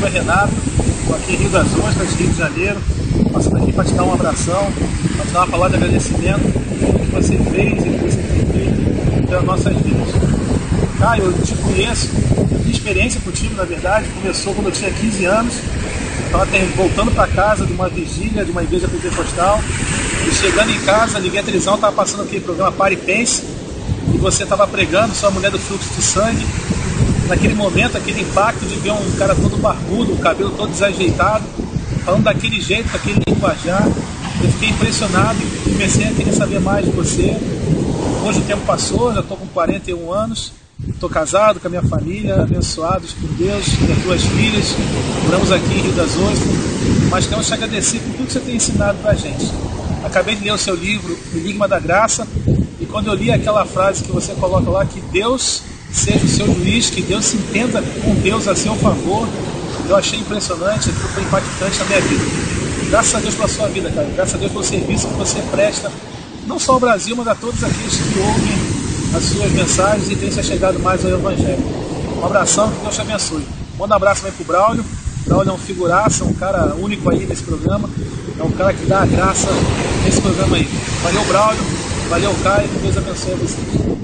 é Renato, estou aqui em Rio das Ostras, Rio de Janeiro, passando aqui para te dar um abração, para te dar uma palavra de agradecimento pelo que você fez e o que você tem feito pelas nossas vidas. Caio, eu te conheço, a minha experiência contigo, na verdade, começou quando eu tinha 15 anos, eu estava voltando para casa de uma vigília, de uma igreja pentecostal, e chegando em casa, liguei a televisão, estava passando aquele programa Pare e Pense, e você estava pregando, sua mulher do fluxo de sangue. Naquele momento, aquele impacto de ver um cara todo barbudo, o cabelo todo desajeitado, falando daquele jeito, daquele linguajar, eu fiquei impressionado e comecei a querer saber mais de você. Hoje o tempo passou, já estou com 41 anos, estou casado com a minha família, abençoados por Deus, minhas 2 filhas, moramos aqui em Rio das Ostras, mas quero te agradecer por tudo que você tem ensinado para a gente. Acabei de ler o seu livro, Enigma da Graça, e quando eu li aquela frase que você coloca lá, que Deus seja o seu juiz, que Deus se entenda com Deus a seu favor, eu achei impressionante, aquilo foi impactante na minha vida. Graças a Deus pela sua vida, cara, graças a Deus pelo serviço que você presta, não só ao Brasil, mas a todos aqueles que ouvem as suas mensagens e têm se chegado mais ao Evangelho. Um abração, que Deus te abençoe. Manda um abraço também pro Braulio. O Braulio é um figuraça, um cara único aí nesse programa, é um cara que dá a graça nesse programa aí. Valeu, Braulio, valeu, Caio, que Deus abençoe vocês.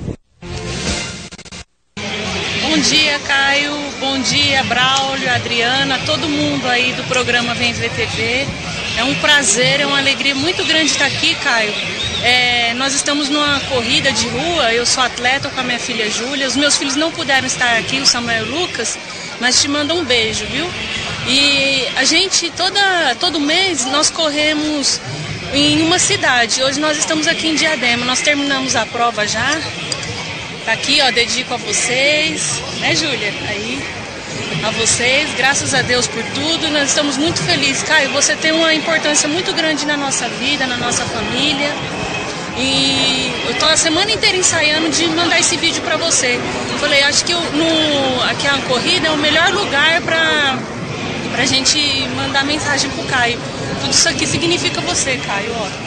Bom dia, Caio, bom dia, Braulio, Adriana, todo mundo aí do programa Vem Ver TV. É um prazer, é uma alegria muito grande estar aqui, Caio. Nós estamos numa corrida de rua, eu sou atleta com a minha filha Júlia, os meus filhos não puderam estar aqui, o Samuel e o Lucas, mas te mando um beijo, viu? E a gente, todo mês, nós corremos em uma cidade. Hoje nós estamos aqui em Diadema, nós terminamos a prova já. Tá aqui, ó, dedico a vocês, né, Júlia? Aí, a vocês, graças a Deus por tudo, nós estamos muito felizes. Caio, você tem uma importância muito grande na nossa vida, na nossa família. E eu tô a semana inteira ensaiando de mandar esse vídeo pra você. Eu falei, acho que aqui a corrida é o melhor lugar pra gente mandar mensagem pro Caio. Tudo isso aqui significa você, Caio, ó.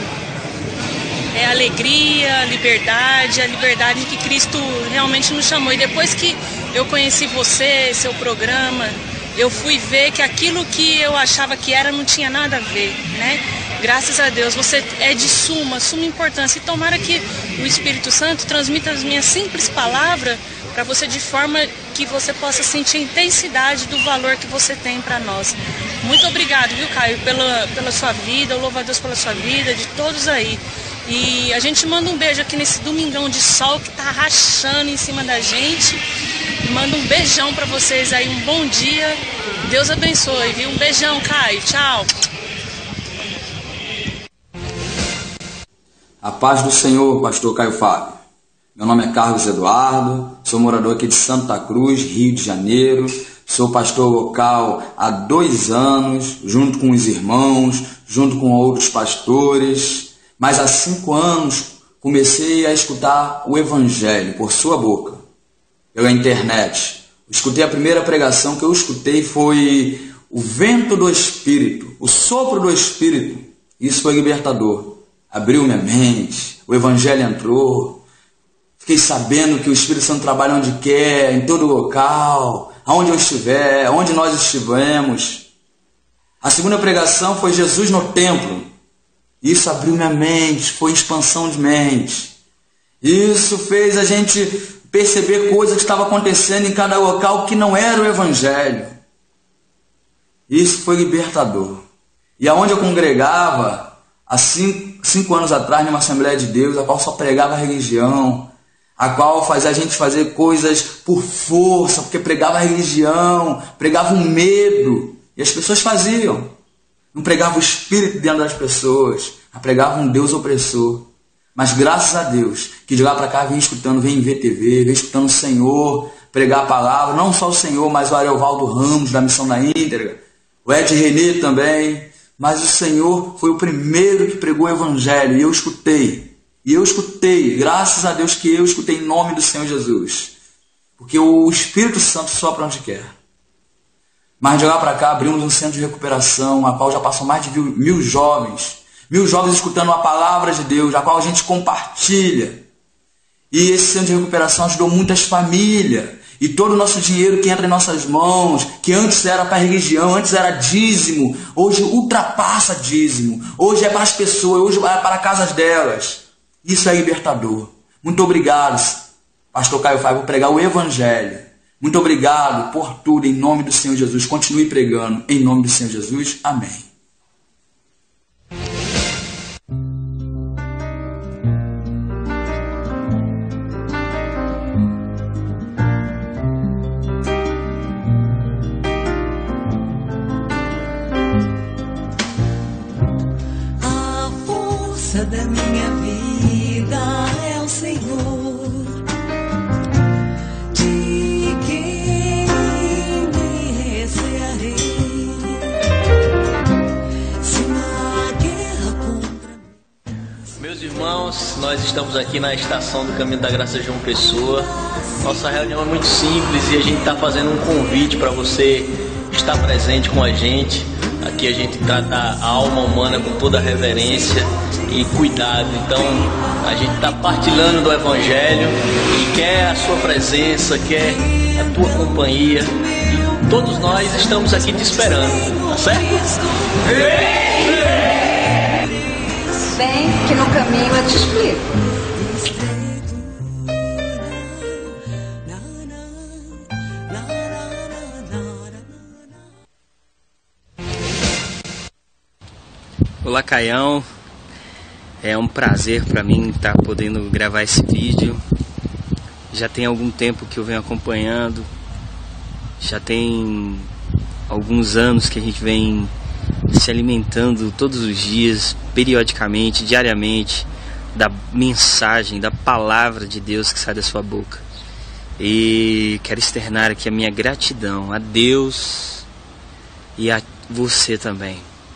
É alegria, liberdade, a liberdade que Cristo realmente nos chamou. E depois que eu conheci você, seu programa, eu fui ver que aquilo que eu achava que era não tinha nada a ver, né? Graças a Deus, você é de suma importância. E tomara que o Espírito Santo transmita as minhas simples palavras para você de forma que você possa sentir a intensidade do valor que você tem para nós. Muito obrigado, viu, Caio, pela sua vida, eu louvo a Deus pela sua vida, de todos aí. E a gente manda um beijo aqui nesse domingão de sol que tá rachando em cima da gente. Manda um beijão pra vocês aí, um bom dia. Deus abençoe, viu? Um beijão, Caio. Tchau. A paz do Senhor, pastor Caio Fábio. Meu nome é Carlos Eduardo, sou morador aqui de Santa Cruz, Rio de Janeiro. Sou pastor local há 2 anos, junto com os irmãos, junto com outros pastores. Mas há 5 anos comecei a escutar o Evangelho por sua boca, pela internet. Escutei a primeira pregação que eu escutei foi o vento do Espírito, o sopro do Espírito. Isso foi libertador. Abriu minha mente, o Evangelho entrou. Fiquei sabendo que o Espírito Santo trabalha onde quer, em todo local, aonde eu estiver, onde nós estivemos. A segunda pregação foi Jesus no templo. Isso abriu minha mente, foi expansão de mente. Isso fez a gente perceber coisas que estavam acontecendo em cada local que não era o Evangelho. Isso foi libertador. E aonde eu congregava, há 5 anos atrás, numa Assembleia de Deus, a qual só pregava a religião, a qual fazia a gente fazer coisas por força, porque pregava a religião, pregava um medo, e as pessoas faziam. Não pregava o Espírito dentro das pessoas, pregava um Deus opressor. Mas graças a Deus, que de lá para cá vem escutando, vem ver TV, vem escutando o Senhor pregar a palavra, não só o Senhor, mas o Ariovaldo Ramos, da Missão da Íntegra, o Ed René também. Mas o Senhor foi o primeiro que pregou o Evangelho, e eu escutei, graças a Deus que eu escutei em nome do Senhor Jesus. Porque o Espírito Santo sopra onde quer. Mas de lá para cá abrimos um centro de recuperação, a qual já passou mais de 1.000 jovens. 1.000 jovens escutando a palavra de Deus, a qual a gente compartilha. E esse centro de recuperação ajudou muitas famílias. E todo o nosso dinheiro que entra em nossas mãos, que antes era para a religião, antes era dízimo, hoje ultrapassa dízimo. Hoje é para as pessoas, hoje é para casas delas. Isso é libertador. Muito obrigado, pastor Caio Fábio, por pregar o Evangelho. Muito obrigado por tudo, em nome do Senhor Jesus. Continue pregando, em nome do Senhor Jesus. Amém. A força da minha vida é o Senhor. Meus irmãos, nós estamos aqui na estação do Caminho da Graça João Pessoa. Nossa reunião é muito simples e a gente está fazendo um convite para você estar presente com a gente. Aqui a gente trata a alma humana com toda reverência e cuidado. Então a gente está partilhando do Evangelho e quer a sua presença, quer a tua companhia. E todos nós estamos aqui te esperando, tá certo? Vem, que no caminho eu te explico. Olá, Caião. É um prazer para mim estar podendo gravar esse vídeo. Já tem algum tempo que eu venho acompanhando. Já tem alguns anos que a gente vem se alimentando todos os dias, periodicamente, diariamente, da mensagem, da palavra de Deus que sai da sua boca. E quero externar aqui a minha gratidão a Deus e a você também.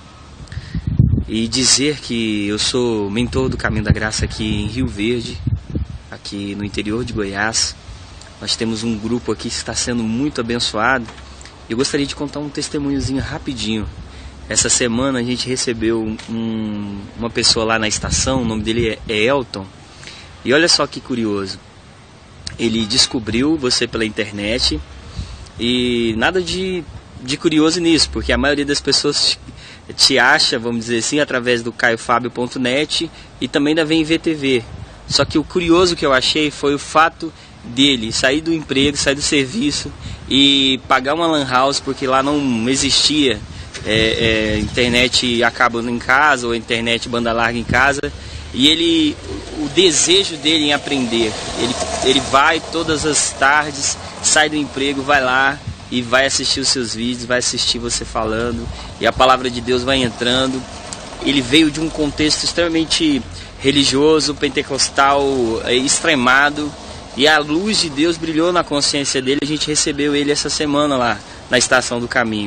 E dizer que eu sou mentor do Caminho da Graça aqui em Rio Verde, aqui no interior de Goiás. Nós temos um grupo aqui que está sendo muito abençoado. Eu gostaria de contar um testemunhozinho rapidinho. Essa semana a gente recebeu uma pessoa lá na estação, o nome dele é Elton. E olha só que curioso. Ele descobriu você pela internet e nada de curioso nisso, porque a maioria das pessoas te acha, vamos dizer assim, através do caiofabio.net e também da VMVTV. Só que o curioso que eu achei foi o fato dele sair do emprego, sair do serviço e pagar uma lan house, porque lá não existia internet acabando em casa ou internet banda larga em casa, e o desejo dele em aprender, ele vai todas as tardes, sai do emprego, vai lá e vai assistir os seus vídeos, vai assistir você falando, e a palavra de Deus vai entrando. Ele veio de um contexto extremamente religioso, pentecostal, extremado, e a luz de Deus brilhou na consciência dele. A gente recebeu ele essa semana lá na Estação do Caminho.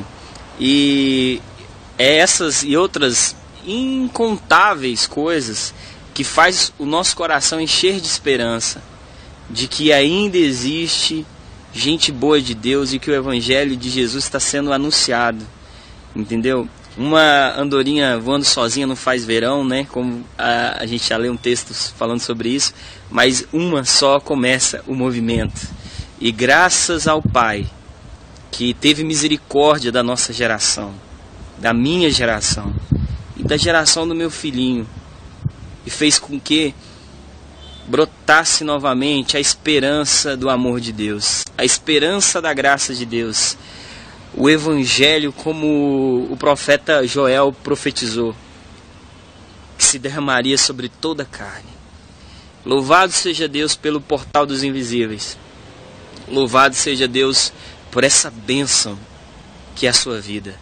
E essas e outras incontáveis coisas que faz o nosso coração encher de esperança, de que ainda existe gente boa de Deus e que o Evangelho de Jesus está sendo anunciado, entendeu? Uma andorinha voando sozinha não faz verão, né? Como a gente já leu um texto falando sobre isso, mas uma só começa o movimento. E graças ao Pai, que teve misericórdia da nossa geração, da minha geração e da geração do meu filhinho, e fez com que brotasse novamente a esperança do amor de Deus, a esperança da graça de Deus, o Evangelho, como o profeta Joel profetizou, que se derramaria sobre toda a carne. Louvado seja Deus pelo portal dos invisíveis, louvado seja Deus por essa bênção que é a sua vida.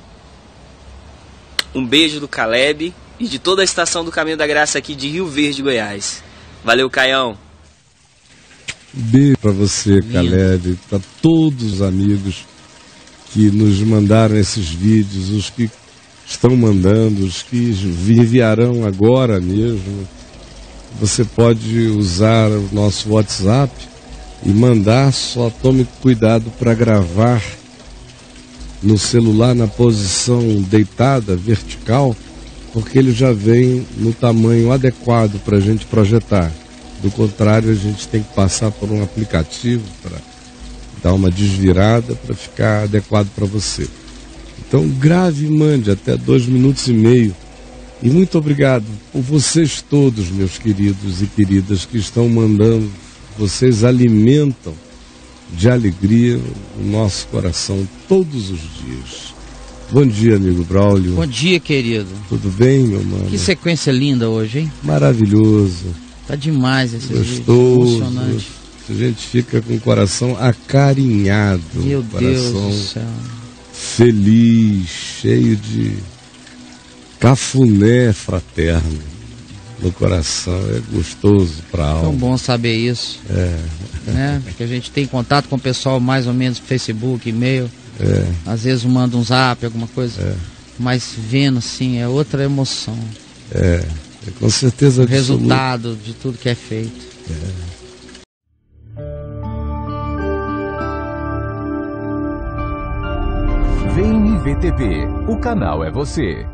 Um beijo do Caleb e de toda a Estação do Caminho da Graça aqui de Rio Verde, Goiás. Valeu, Caião. Beijo para você, Caleb, para todos os amigos que nos mandaram esses vídeos, os que estão mandando, os que enviarão agora mesmo. Você pode usar o nosso WhatsApp e mandar, só tome cuidado para gravar no celular na posição deitada, vertical, porque ele já vem no tamanho adequado para a gente projetar. Do contrário, a gente tem que passar por um aplicativo para dar uma desvirada para ficar adequado para você. Então grave e mande até 2 minutos e meio. E muito obrigado por vocês todos, meus queridos e queridas, que estão mandando. Vocês alimentam de alegria o nosso coração todos os dias. Bom dia, amigo Braulio. Bom dia, querido. Tudo bem, meu mano? Que sequência linda hoje, hein? Maravilhoso. Tá demais esse vídeo. Gostoso. Emocionante. A gente fica com o coração acarinhado. Meu Deus coração do céu. feliz, cheio de cafuné fraterno no coração. É gostoso para a alma. Tão bom saber isso. Né? Porque a gente tem contato com o pessoal mais ou menos no Facebook, e-mail. Às vezes manda um zap, alguma coisa. Mas vendo assim, é outra emoção. Com certeza o resultado de tudo que é feito. Vem VTV, o canal é você.